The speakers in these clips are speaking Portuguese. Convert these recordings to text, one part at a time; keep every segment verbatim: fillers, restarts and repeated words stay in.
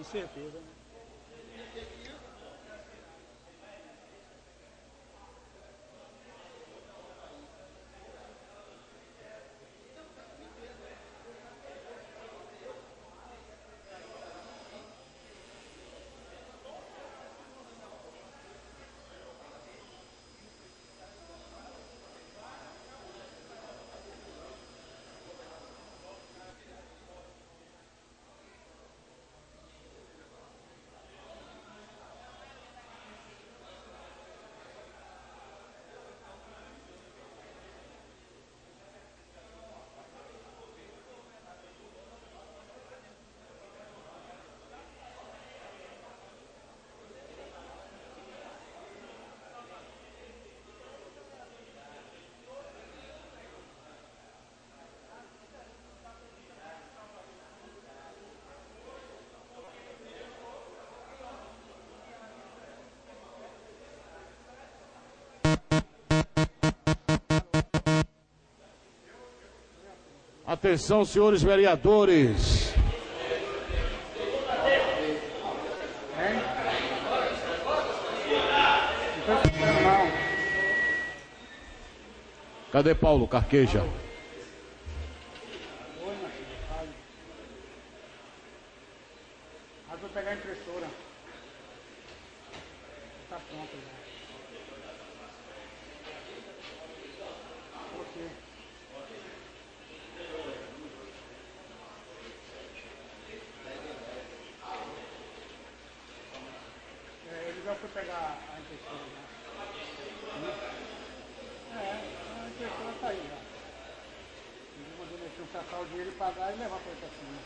certeza, né? Atenção, senhores vereadores. Cadê Paulo Carqueja? Mas vou pegar a impressora. Está pronto já. Ok. É, ele já foi pegar a impressora já. É, a impressora está aí já. Ele mandou mexer um sacar o dinheiro e pagar e levar para ele para cima.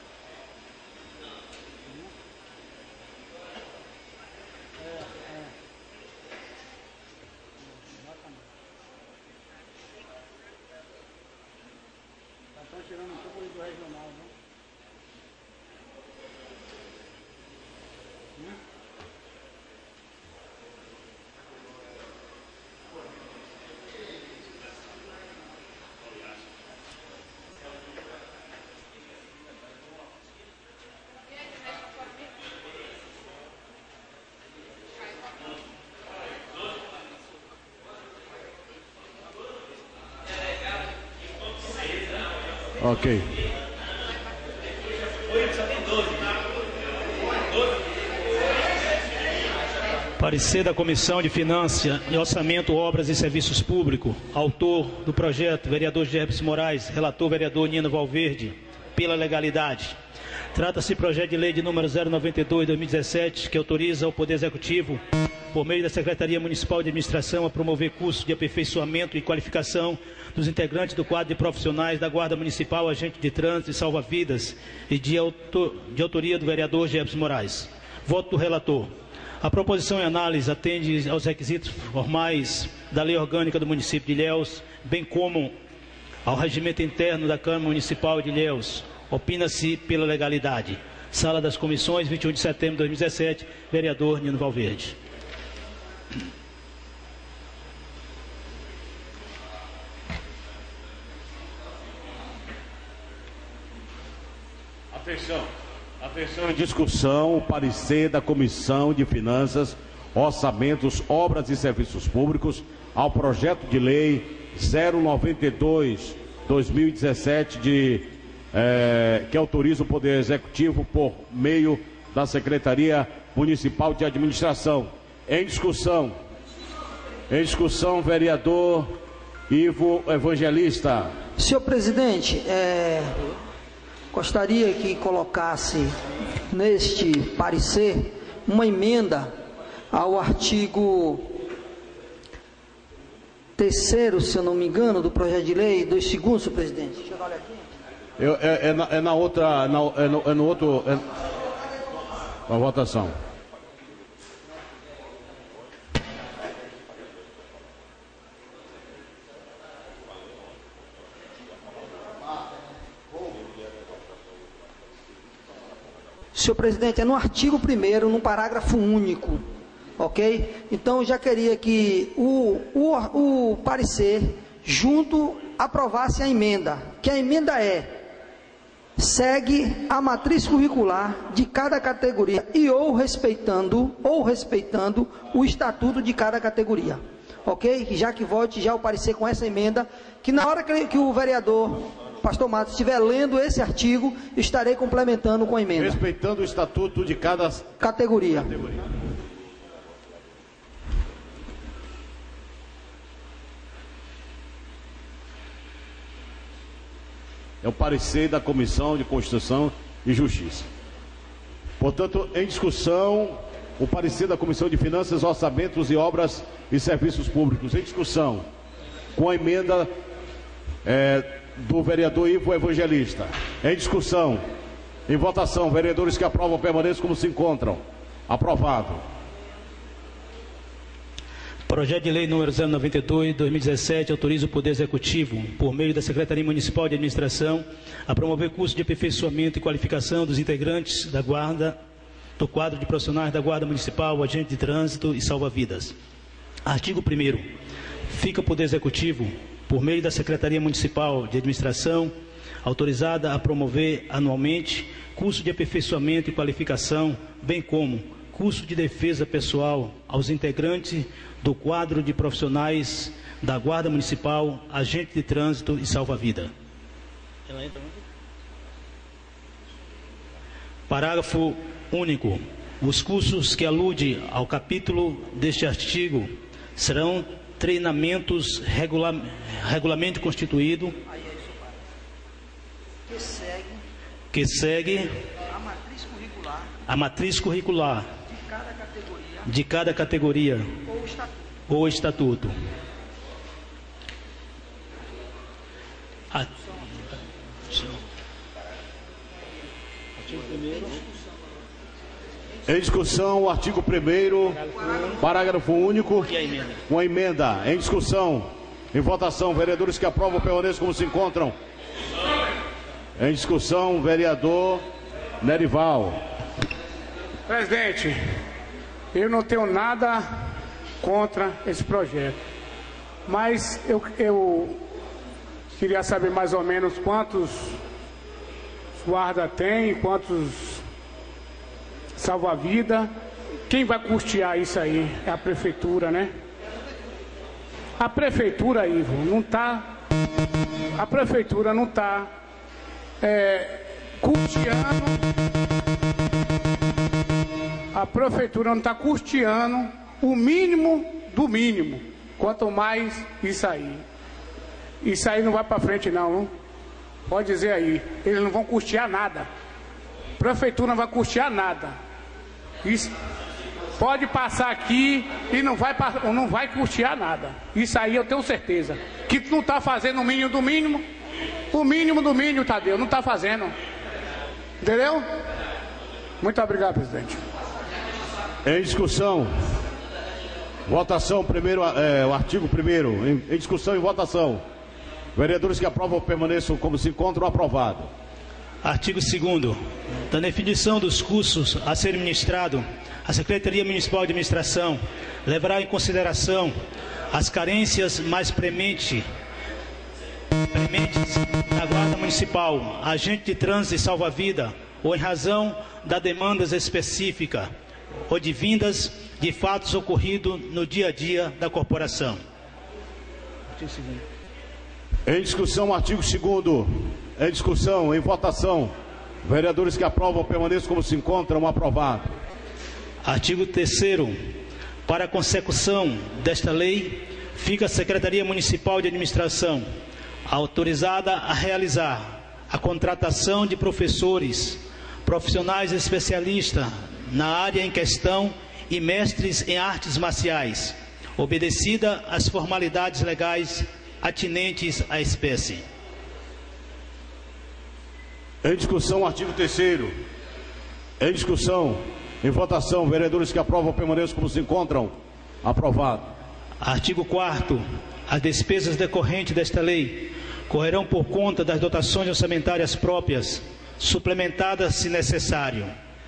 É, é. Exatamente. Já estão tirando um pouco do regional, né? Hum? Ok. Parecer da Comissão de Finanças e Orçamento, Obras e Serviços Públicos. Autor do projeto, vereador Gerson Moraes. Relator, vereador Nino Valverde. Pela legalidade. Trata-se de projeto de lei de número zero noventa e dois de dois mil e dezessete, que autoriza o Poder Executivo, por meio da Secretaria Municipal de Administração, a promover cursos de aperfeiçoamento e qualificação dos integrantes do quadro de profissionais da Guarda Municipal, agente de trânsito e salva-vidas, e de, autor, de autoria do vereador Gerson Moraes. Voto do relator. A proposição em análise atende aos requisitos formais da Lei Orgânica do município de Ilhéus, bem como ao regimento interno da Câmara Municipal de Ilhéus. Opina-se pela legalidade. Sala das Comissões, vinte e um de setembro de dois mil e dezessete, vereador Nino Valverde. Atenção. Atenção em discussão, o parecer da Comissão de Finanças, Orçamentos, Obras e Serviços Públicos ao projeto de lei zero noventa e dois de dois mil e dezessete, de, eh, que autoriza o Poder Executivo por meio da Secretaria Municipal de Administração. Em discussão, em discussão, vereador Ivo Evangelista. Senhor presidente, é, gostaria que colocasse neste parecer uma emenda ao artigo terceiro, se eu não me engano, do projeto de lei, dois segundos, senhor presidente. Deixa eu dar uma olhadinha. Eu, é, é, na, é na outra, na, é, no, é no outro, é, a votação. Senhor presidente, é no artigo primeiro, no parágrafo único, ok? Então, eu já queria que o, o, o parecer, junto, aprovasse a emenda, que a emenda é segue a matriz curricular de cada categoria e ou respeitando, ou respeitando o estatuto de cada categoria. Ok? Já que vote já o parecer com essa emenda, que na hora que, que o vereador Pastor Matos estiver lendo esse artigo, estarei complementando com a emenda. Respeitando o estatuto de cada categoria. categoria. É o parecer da Comissão de Constituição e Justiça. Portanto, em discussão, o parecer da Comissão de Finanças, Orçamentos e Obras e Serviços Públicos. Em discussão, com a emenda é, do vereador Ivo Evangelista. Em discussão, em votação, vereadores que aprovam permaneçam como se encontram. Aprovado. Projeto de Lei número zero noventa e dois, de dois mil e dezessete, autoriza o Poder Executivo, por meio da Secretaria Municipal de Administração, a promover curso de aperfeiçoamento e qualificação dos integrantes da Guarda, do quadro de profissionais da Guarda Municipal, agente de trânsito e salva-vidas. Artigo primeiro. Fica o Poder Executivo, por meio da Secretaria Municipal de Administração, autorizada a promover anualmente curso de aperfeiçoamento e qualificação, bem como curso de defesa pessoal aos integrantes do quadro de profissionais da Guarda Municipal, agente de trânsito e salva-vida. Parágrafo único. Os cursos que aludem ao capítulo deste artigo serão treinamentos regula regularmente constituído Que segue, que segue a matriz curricular a matriz curricular de cada categoria de cada categoria ou estatuto. ou estatuto. A... Em discussão, o artigo primeiro, parágrafo único, E a emenda? com a emenda. Em discussão, em votação, vereadores que aprovam permaneçam como se encontram. Em discussão, vereador Nerival. Presidente, eu não tenho nada contra esse projeto, mas eu, eu queria saber mais ou menos quantos guarda tem, quantos salva-vida. Quem vai custear isso aí? É a prefeitura, né? A prefeitura, Ivo, não está. A prefeitura não está é, custeando. A prefeitura não está custeando o mínimo do mínimo. Quanto mais isso aí. Isso aí não vai para frente, não, não. Pode dizer aí. Eles não vão custear nada. A prefeitura não vai custear nada. Isso pode passar aqui e não vai, não vai custear nada. Isso aí eu tenho certeza. Que tu não está fazendo o mínimo do mínimo. O mínimo do mínimo, Tadeu, não está fazendo. Entendeu? Muito obrigado, presidente. Em discussão, votação, primeiro, é, o artigo primeiro, em, em discussão e votação. Vereadores que aprovam permaneçam como se encontram. Aprovado. Artigo segundo. Da definição dos cursos a serem ministrados, a Secretaria Municipal de Administração levará em consideração as carências mais prementes, prementes da Guarda Municipal, agente de trânsito e salva-vida, ou em razão das demandas específicas ou divindas de fatos ocorridos no dia a dia da corporação. Em discussão, artigo segundo. Em discussão, em votação. Vereadores que aprovam permaneçam como se encontram. Aprovado. Artigo terceiro. Para a consecução desta lei, fica a Secretaria Municipal de Administração autorizada a realizar a contratação de professores, profissionais especialistas na área em questão e mestres em artes marciais, obedecida às formalidades legais atinentes à espécie. Em discussão, artigo terceiro. Em discussão, em votação, vereadores que aprovam permaneçam como se encontram. Aprovado. Artigo quarto. As despesas decorrentes desta lei correrão por conta das dotações orçamentárias próprias, suplementadas se necessário.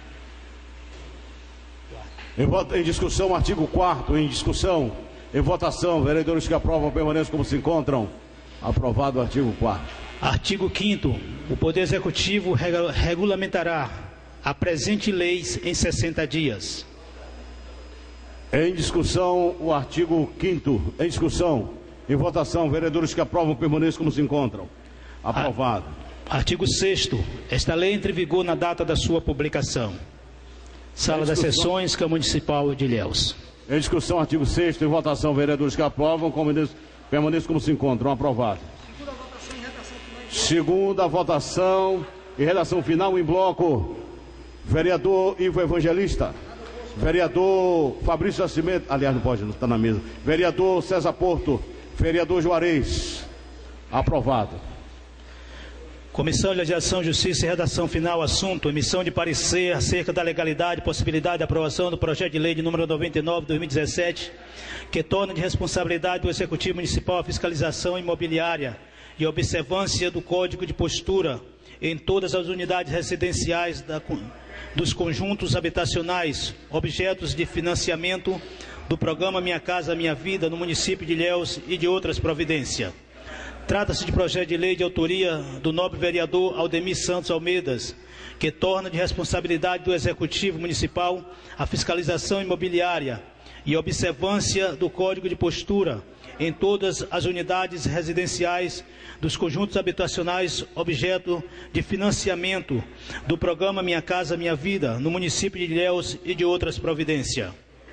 Em, em discussão, artigo quarto. Em discussão, em votação, vereadores que aprovam permaneçam como se encontram. Aprovado o artigo quarto. Artigo quinto. O Poder Executivo regu- regulamentará a presente lei em sessenta dias. Em discussão, o artigo quinto. Em discussão. Em votação, vereadores que aprovam permaneçam como se encontram. Aprovado. Artigo sexto. Esta lei entra em vigor na data da sua publicação. Sala das Sessões, Câmara Municipal de Ilhéus. Em discussão, artigo sexto. Em votação, vereadores que aprovam permaneçam como se encontram. Aprovado. Segunda votação e redação final em bloco. Vereador Ivo Evangelista. Vereador Fabrício Nascimento. Aliás, não pode, não está na mesa. Vereador César Porto. Vereador Juarez. Aprovado. Comissão de Legislação, Justiça e Redação Final, assunto, emissão de parecer acerca da legalidade e possibilidade de aprovação do projeto de lei de número noventa e nove de dois mil e dezessete, que torna de responsabilidade do Executivo Municipal a fiscalização imobiliária e observância do Código de Postura em todas as unidades residenciais da, dos conjuntos habitacionais, objetos de financiamento do programa Minha Casa Minha Vida no município de Ilhéus e de outras providências. Trata-se de projeto de lei de autoria do nobre vereador Aldemir Santos Almeidas, que torna de responsabilidade do Executivo Municipal a fiscalização imobiliária e observância do Código de Postura em todas as unidades residenciais dos conjuntos habitacionais objeto de financiamento do programa Minha Casa Minha Vida no município de Ilhéus e de outras providências.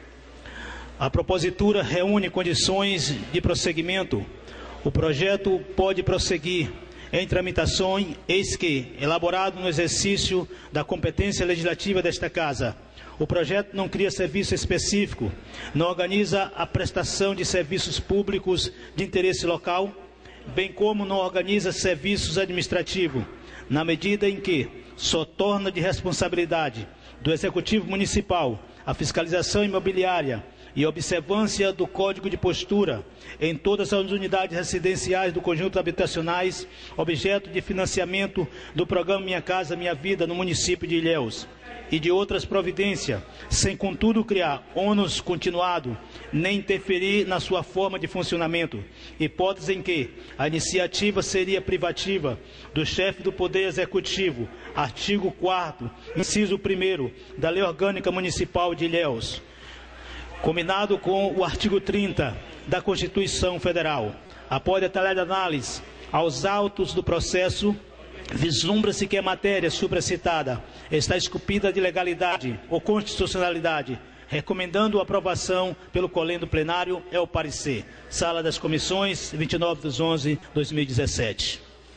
A propositura reúne condições de prosseguimento. O projeto pode prosseguir em tramitações, eis que, elaborado no exercício da competência legislativa desta Casa, o projeto não cria serviço específico, não organiza a prestação de serviços públicos de interesse local, bem como não organiza serviços administrativos, na medida em que só torna de responsabilidade do Executivo Municipal a fiscalização imobiliária e observância do Código de Postura em todas as unidades residenciais do conjunto habitacionais, objeto de financiamento do programa Minha Casa Minha Vida no município de Ilhéus e de outras providências, sem contudo criar ônus continuado, nem interferir na sua forma de funcionamento, hipótese em que a iniciativa seria privativa do chefe do Poder Executivo, artigo quarto, inciso primeiro da Lei Orgânica Municipal de Ilhéus, combinado com o artigo trinta da Constituição Federal. Após detalhada análise aos autos do processo, vislumbra-se que a matéria supracitada está esculpida de legalidade ou constitucionalidade, recomendando a aprovação pelo colendo plenário é o parecer. Sala das Comissões, vinte e nove de onze de dois mil e dezessete.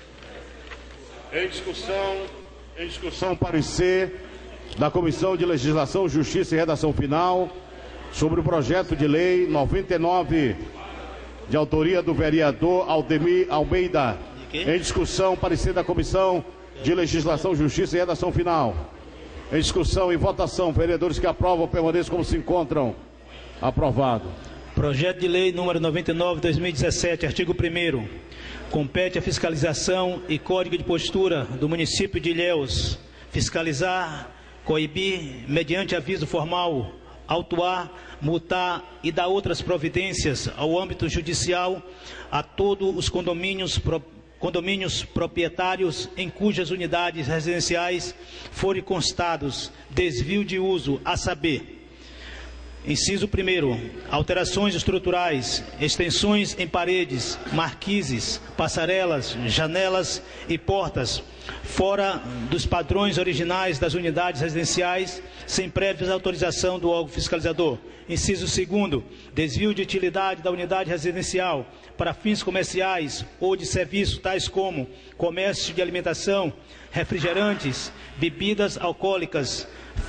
Em discussão, em discussão, parecer da Comissão de Legislação, Justiça e Redação Final sobre o projeto de lei noventa e nove, de autoria do vereador Aldemir Almeida. Em discussão, parecer da Comissão de Legislação, Justiça e Redação Final. Em discussão e votação, vereadores que aprovam permaneçam como se encontram. Aprovado. Projeto de lei número noventa e nove de dois mil e dezessete, artigo primeiro. Compete a fiscalização e código de postura do município de Ilhéus fiscalizar, coibir, mediante aviso formal, autuar, multar e dar outras providências ao âmbito judicial a todos os condomínios, pro, condomínios proprietários em cujas unidades residenciais forem constados desvio de uso, a saber: inciso primeiro, alterações estruturais, extensões em paredes, marquises, passarelas, janelas e portas, fora dos padrões originais das unidades residenciais, sem prévia autorização do órgão fiscalizador. Inciso segundo, desvio de utilidade da unidade residencial para fins comerciais ou de serviço, tais como comércio de alimentação, refrigerantes, bebidas alcoólicas,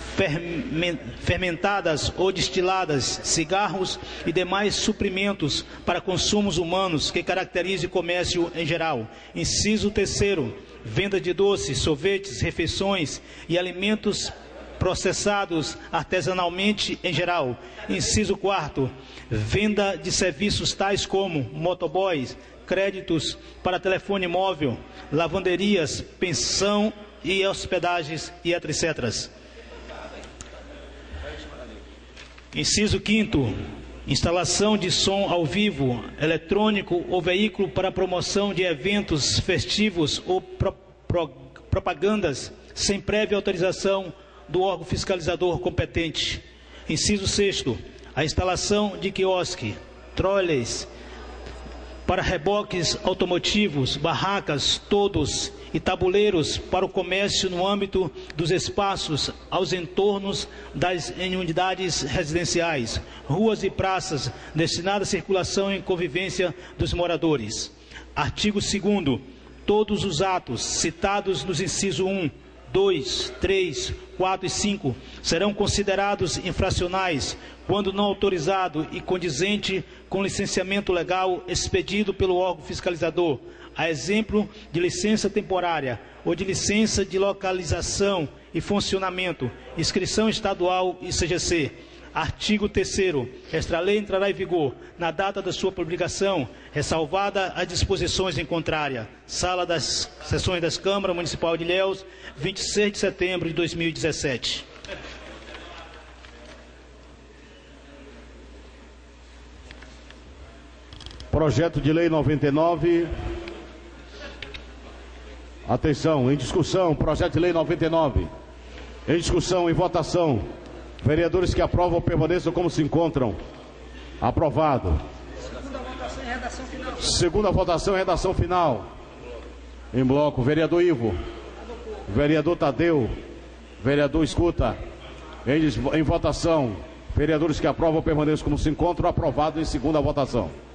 fermentadas ou destiladas, cigarros e demais suprimentos para consumos humanos que caracterize o comércio em geral. Inciso terceiro, venda de doces, sorvetes, refeições e alimentos processados artesanalmente em geral. Inciso quarto, venda de serviços tais como motoboys, créditos para telefone móvel, lavanderias, pensão e hospedagens e etcétera. Inciso quinto, instalação de som ao vivo, eletrônico ou veículo para promoção de eventos festivos ou pro, pro, propagandas sem prévia autorização do órgão fiscalizador competente. Inciso sexto, a instalação de quiosque, trolleys, para reboques automotivos, barracas, todos e tabuleiros para o comércio no âmbito dos espaços aos entornos das unidades residenciais, ruas e praças destinadas à circulação e convivência dos moradores. Artigo segundo. Todos os atos citados nos incisos um, dois, três, quatro e cinco serão considerados infracionais quando não autorizado e condizente com licenciamento legal expedido pelo órgão fiscalizador, a exemplo de licença temporária ou de licença de localização e funcionamento, inscrição estadual e C G C. Artigo terceiro. Esta lei entrará em vigor na data da sua publicação, ressalvada as disposições em contrária. Sala das Sessões das Câmaras Municipal de Ilhéus, vinte e seis de setembro de dois mil e dezessete. Projeto de Lei noventa e nove. Atenção, em discussão, projeto de Lei noventa e nove. Em discussão, em votação. Vereadores que aprovam permaneçam como se encontram. Aprovado. Segunda votação em redação final. Segunda votação em redação final. Em bloco, vereador Ivo. Vereador Tadeu. Vereador Escuta. Em, em votação, vereadores que aprovam permaneçam como se encontram. Aprovado em segunda votação.